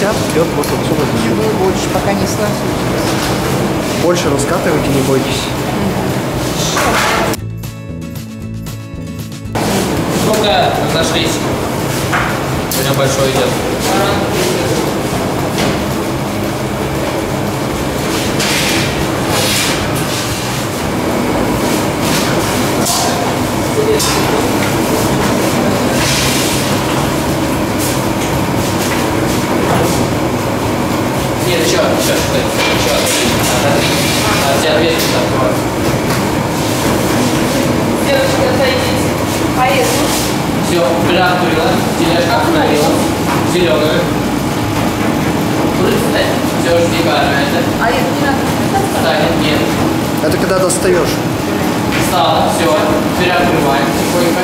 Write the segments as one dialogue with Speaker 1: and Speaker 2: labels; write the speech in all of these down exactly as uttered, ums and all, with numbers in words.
Speaker 1: пятьдесят идет вот отсюда.
Speaker 2: Чего больше, пока не сносите.
Speaker 1: Больше раскатывайте, не бойтесь.
Speaker 3: Сколько разошлись? Сегодня большой идет. Нет, еще, еще, еще. Отодри. А тебя дверь не открывают.
Speaker 2: Девочка, отойдите. Поеду.
Speaker 3: Все, бля, открыла. Тележка остановила. Зеленую. Все, жди это.
Speaker 2: А это не надо?
Speaker 3: Станет, нет.
Speaker 1: Это когда достаешь.
Speaker 3: Встала, все. Теперь открываем тихонько.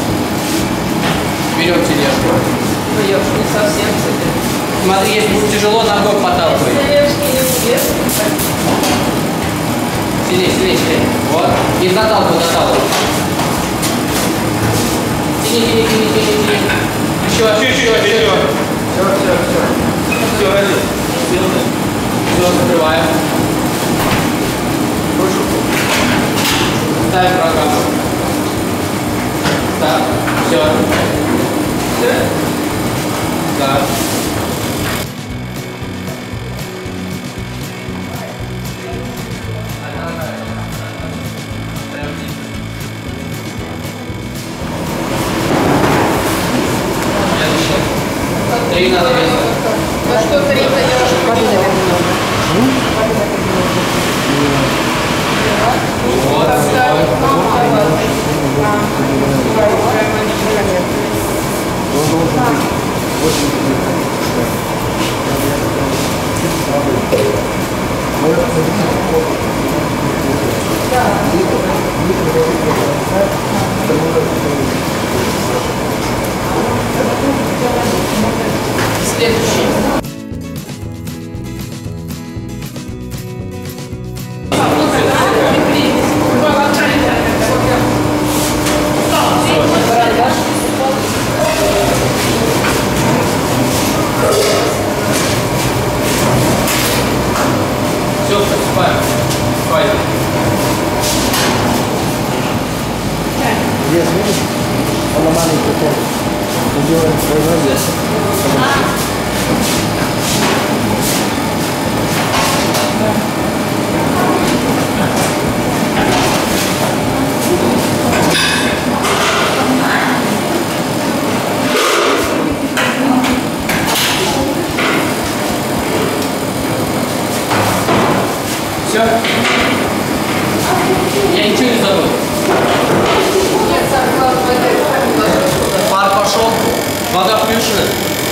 Speaker 3: Берем тележку.
Speaker 2: Ну, я уж не совсем, кстати.
Speaker 3: Смотри, если будет тяжело, ногой подталкивай. Сильнее, сильнее, сильнее. Вот. И заталкивай, заталкивай. Тяни, тяни, тяни, тяни, тяни. Еще, еще, еще, еще.
Speaker 1: Все, все, все.
Speaker 3: Все, ради. Все, закрываем. Ставим программу. Так, все. Все? Да. Три надо весить.
Speaker 2: Ну что, три даешь?
Speaker 3: Вот, следующий. Все, приступаем. Пойдем.
Speaker 1: Вес, видишь? Он на маленький ход. Мы делаем свой вес.
Speaker 3: Все? Я ничего не забыл. Пар пошел. Вода включена.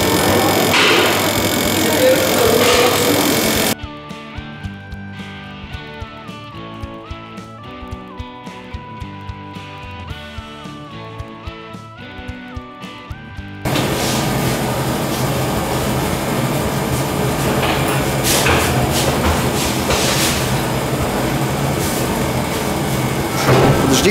Speaker 1: Подожди.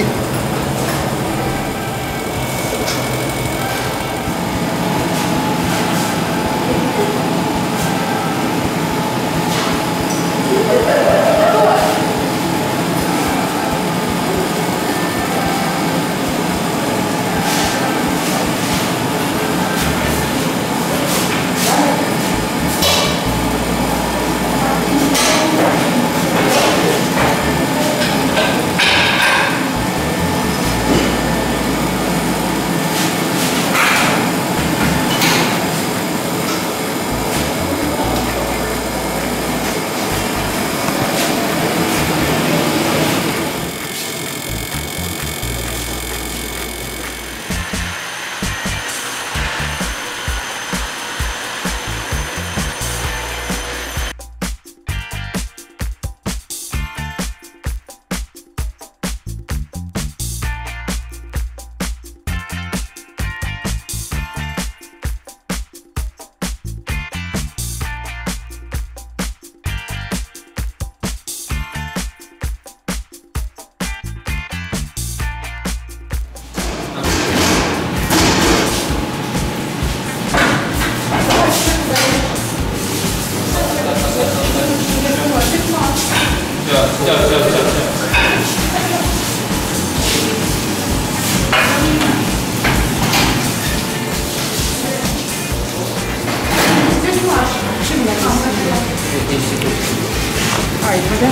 Speaker 4: айпада.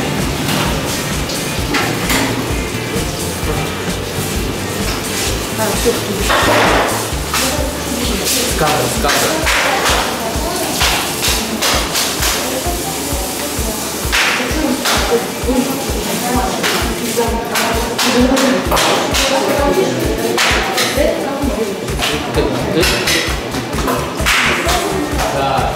Speaker 4: А, все,
Speaker 3: С кадра, с кадра. Да.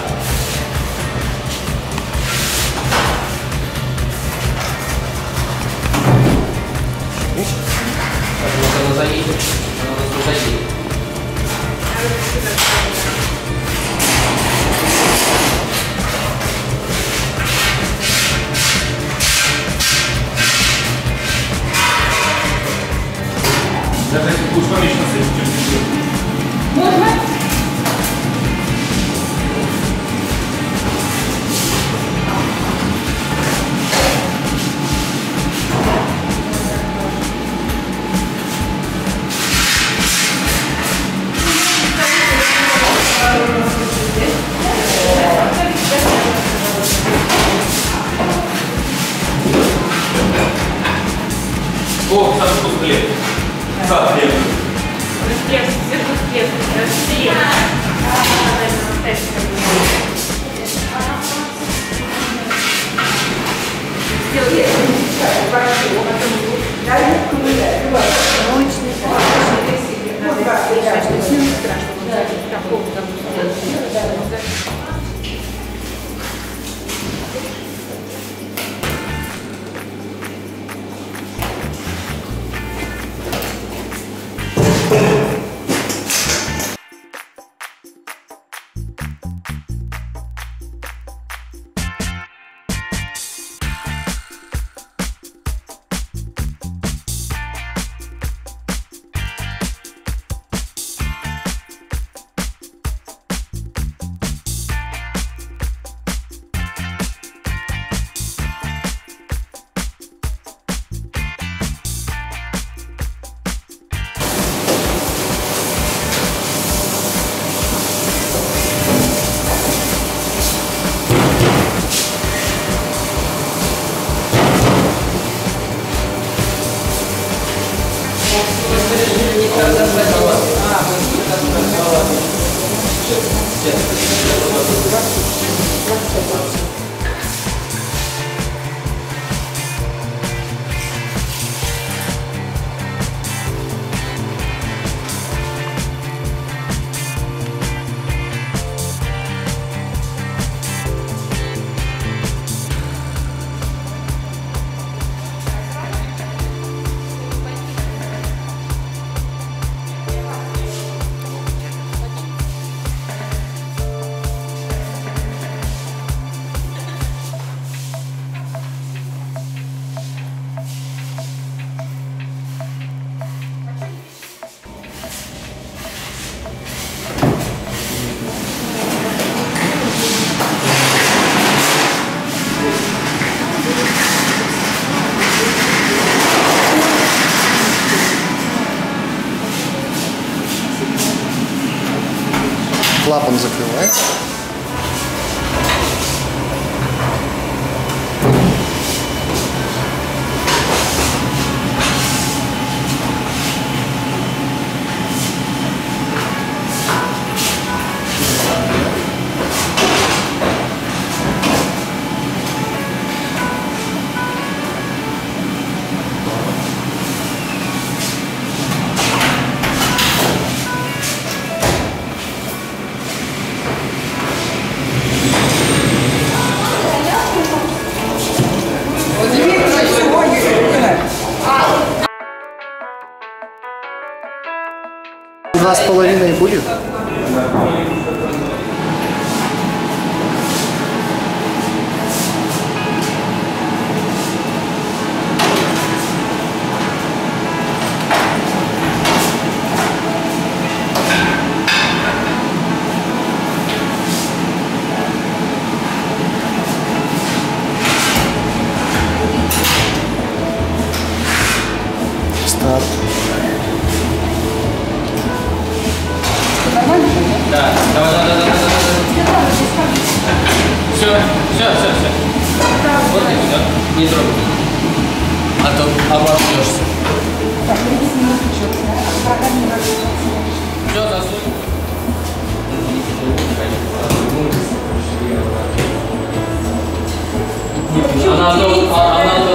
Speaker 3: Вот она заедет, она нас заедет.
Speaker 5: Даже если будешь помечь на сессию.
Speaker 2: Можно?
Speaker 5: О, сам спуск лет. Сад лет.
Speaker 2: Успех, всех успех. Россия.
Speaker 1: Клапан закрывается. Два с половиной будет? Старт.
Speaker 3: Да, давай, давай, давай, давай, давай. Все, все, все, все. Вот так, да? Не трогай. А то обожжешься.
Speaker 4: Так, видите, не включился. А программа не работает.
Speaker 3: Все, засунь. Она, она, она